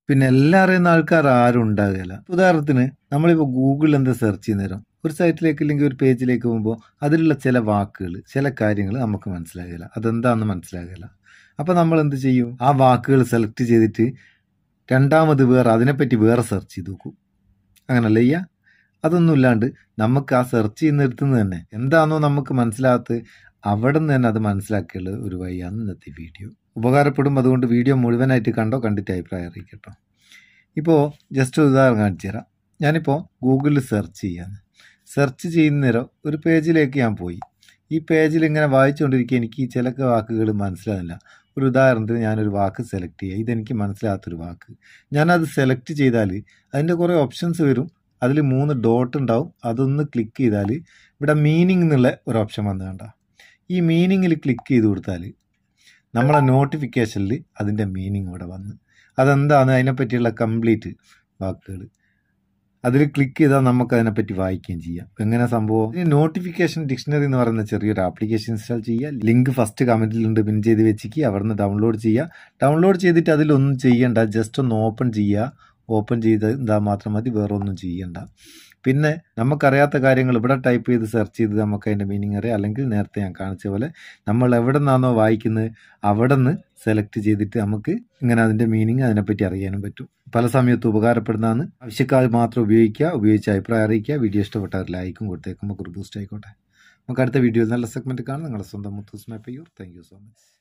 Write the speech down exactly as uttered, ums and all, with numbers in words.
പിന്നെ എല്ലാം അറിയുന്ന ആൾക്കാർ ആരും ഉണ്ടാകില്ല. ഉദാഹരണത്തിന് നമ്മളിപ്പോൾ ഗൂഗിളിൽ എന്താ സെർച്ച് ചെയ്യുന്ന നേരം ഒരു സൈറ്റിലേക്ക് അല്ലെങ്കിൽ ഒരു പേജിലേക്ക് പോകുമ്പോൾ അതിലുള്ള ചില വാക്കുകൾ ചില കാര്യങ്ങൾ നമുക്ക് മനസ്സിലാകില്ല, അതെന്താണെന്ന് മനസ്സിലാകില്ല. അപ്പോൾ നമ്മൾ എന്ത് ചെയ്യും? ആ വാക്കുകൾ സെലക്ട് ചെയ്തിട്ട് രണ്ടാമത് വേറെ അതിനെപ്പറ്റി വേറെ സെർച്ച് ചെയ്ത് നോക്കും. അങ്ങനല്ല ചെയ്യുക. അതൊന്നും ഇല്ലാണ്ട് നമുക്ക് ആ സെർച്ച് ചെയ്യുന്നിടത്തു നിന്ന് തന്നെ എന്താണോ നമുക്ക് മനസ്സിലാകാത്തത് അവിടെ നിന്ന് തന്നെ അത് മനസ്സിലാക്കിയുള്ള ഒരു വഴിയാണ് ഇന്നത്തെ വീഡിയോ. ഉപകാരപ്പെടും. അതുകൊണ്ട് വീഡിയോ മുഴുവനായിട്ട് കണ്ടോ, കണ്ടിട്ട് അഭിപ്രായം അറിയിക്കട്ടോ. ഇപ്പോൾ ജസ്റ്റ് ഒരു ഉദാഹരണം കാണിച്ചു തരാം. ഞാനിപ്പോൾ ഗൂഗിളിൽ സെർച്ച് ചെയ്യാൻ സെർച്ച് ചെയ്യുന്നേരം ഒരു പേജിലേക്ക് ഞാൻ പോയി. ഈ പേജിൽ ഇങ്ങനെ വായിച്ചുകൊണ്ടിരിക്കുക എനിക്ക് ചില വാക്കുകൾ മനസ്സിലാവില്ല. ഒരു ഉദാഹരണത്തിന് ഞാനൊരു വാക്ക് സെലക്ട് ചെയ്യുക. ഇതെനിക്ക് മനസ്സിലാകാത്തൊരു വാക്ക്. ഞാനത് സെലക്ട് ചെയ്താൽ അതിൻ്റെ കുറേ ഓപ്ഷൻസ് വരും. അതിൽ മൂന്ന് ഡോട്ട് ഉണ്ടാവും. അതൊന്ന് ക്ലിക്ക് ചെയ്താൽ ഇവിടെ മീനിങ് എന്നുള്ള ഒരു ഓപ്ഷൻ വന്നു കണ്ട. ഈ മീനിങ്ങിൽ ക്ലിക്ക് ചെയ്ത് കൊടുത്താൽ നമ്മളെ നോട്ടിഫിക്കേഷനിൽ അതിൻ്റെ മീനിങ് ഇവിടെ വന്ന് അതെന്താണ് അതിനെപ്പറ്റിയുള്ള കംപ്ലീറ്റ് വാക്കുകൾ അതിൽ ക്ലിക്ക് ചെയ്താൽ നമുക്ക് അതിനെപ്പറ്റി വായിക്കുകയും ചെയ്യാം. എങ്ങനെ സംഭവം? ഈ നോട്ടിഫിക്കേഷൻ ഡിക്ഷണറി എന്ന് പറയുന്ന ചെറിയൊരു ആപ്ലിക്കേഷൻ ഇൻസ്റ്റാൾ ചെയ്യുക. ലിങ്ക് ഫസ്റ്റ് കമൻറ്റിലുണ്ട്, പിൻ ചെയ്ത് വെച്ചിട്ട് അവിടെ നിന്ന് ഡൗൺലോഡ് ചെയ്യുക. ഡൗൺലോഡ് ചെയ്തിട്ട് അതിലൊന്നും ചെയ്യണ്ട, ജസ്റ്റ് ഒന്ന് ഓപ്പൺ ചെയ്യുക. ഓപ്പൺ ചെയ്ത് ഇതാ മാത്രം മതി, വേറെ ഒന്നും ചെയ്യണ്ട. പിന്നെ നമുക്കറിയാത്ത കാര്യങ്ങൾ ഇവിടെ ടൈപ്പ് ചെയ്ത് സെർച്ച് ചെയ്ത് നമുക്ക് അതിൻ്റെ മീനിങ് അറിയാം. അല്ലെങ്കിൽ നേരത്തെ ഞാൻ കാണിച്ച പോലെ നമ്മൾ എവിടെ നിന്നാണോ വായിക്കുന്നത് അവിടെ നിന്ന് സെലക്ട് ചെയ്തിട്ട് നമുക്ക് ഇങ്ങനെ അതിൻ്റെ മീനിങ് അതിനെപ്പറ്റി അറിയാനും പറ്റും. പല സമയത്തും ഉപകാരപ്പെടുന്നതാണ്. ആവശ്യക്കാർ മാത്രം ഉപയോഗിക്കുക. ഉപയോഗിച്ച് അഭിപ്രായം അറിയിക്കുക. വീഡിയോ ഇഷ്ടപ്പെട്ടാൽ ലൈക്കും കൊടുത്തേക്കുമ്പോൾ ഒരു ബൂസ്റ്റ് ആയിക്കോട്ടെ. നമുക്ക് അടുത്ത വീഡിയോയിൽ നല്ല സെഗ്മെൻറ്റ് കാണാം. നിങ്ങളുടെ സ്വന്തം Muthoos Mappayyur. Thank you so much.